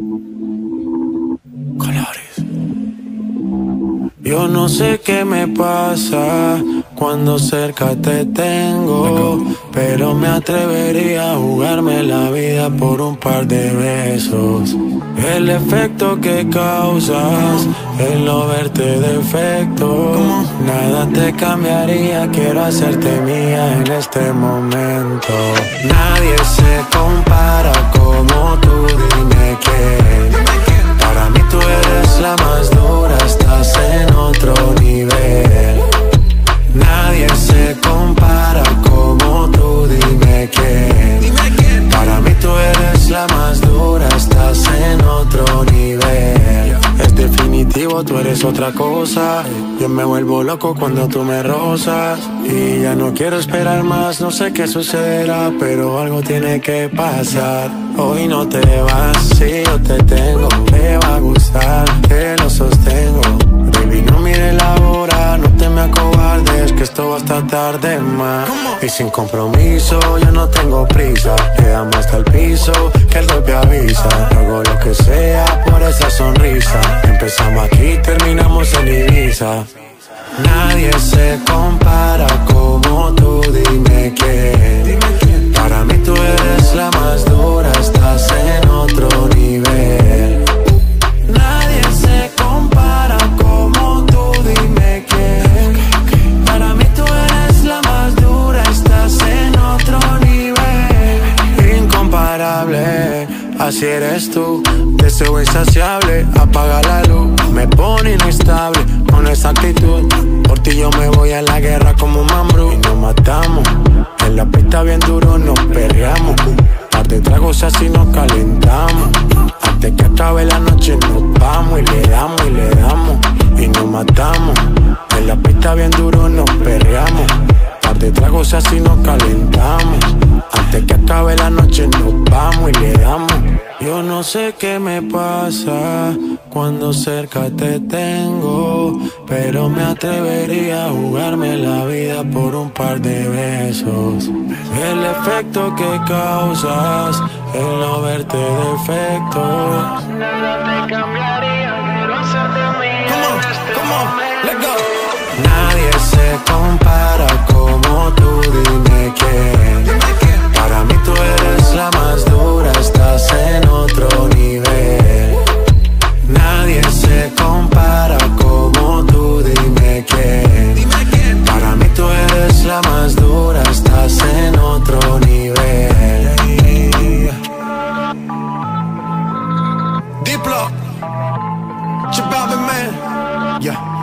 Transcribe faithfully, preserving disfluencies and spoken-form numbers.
Colores. Yo no sé qué me pasa cuando cerca te tengo, pero me atrevería a jugarme la vida por un par de besos. El efecto que causas, el no verte defecto, nada te cambiaría, quiero hacerte mía en este momento. Nadie se compara como tú, dime quién. Para mí tú eres la más dura, estás en otro nivel. Nadie se compara como tú, dime quién. Para mí tú eres la más dura, estás en otro nivel. Es definitivo, tú eres otra cosa. Yo me vuelvo loco cuando tú me rozas. Y ya no quiero esperar más, no sé qué sucederá, pero algo tiene que pasar. Hoy no te vas, si yo te tengo, te va a gustar, te lo sostengo. Baby, no mires la hora, no te me acobardes, que esto va hasta tarde más. Y sin compromiso, yo no tengo prisa, le damos hasta el piso, que el golpe avisa. Hago lo que sea por esa sonrisa, empezamos aquí, terminamos en Ibiza. Nadie se compara como tú, dime quién. Para mí tú eres la más dura, estás en otro nivel. Nadie se compara como tú, dime quién. Para mí tú eres la más dura, estás en otro nivel. Incomparable, así eres tú. Deseo insaciable, apaga la luz. Me pone inestable con esa actitud. Por ti yo me voy a la guerra como un mambrú. Y nos matamos, en la pista bien duro nos perreamos. Par de tragos así nos calentamos. Antes que acabe la noche nos vamos y le damos y le damos. Y nos matamos, en la pista bien duro nos perreamos. Par de tragos así nos calentamos. Antes que acabe la noche nos vamos y le damos. Yo no sé qué me pasa cuando cerca te tengo, pero me atrevería a jugarme la vida por un par de besos. El efecto que causas, el no verte defecto, nada te cambiaría, quiero hacerte mía en este momento. Nadie se compara como tú, dime quién. Para mí tú eres la más dura, estás en otro nivel. Nadie se compara como tú, dime quién. Para mí tú eres la más dura, estás en otro nivel. Diplo, Chibabe Man, yeah.